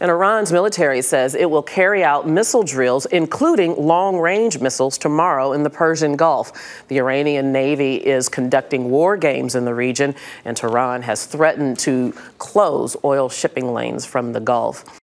And Iran's military says it will carry out missile drills, including long-range missiles, tomorrow in the Persian Gulf. The Iranian Navy is conducting war games in the region, and Tehran has threatened to close oil shipping lanes from the Gulf.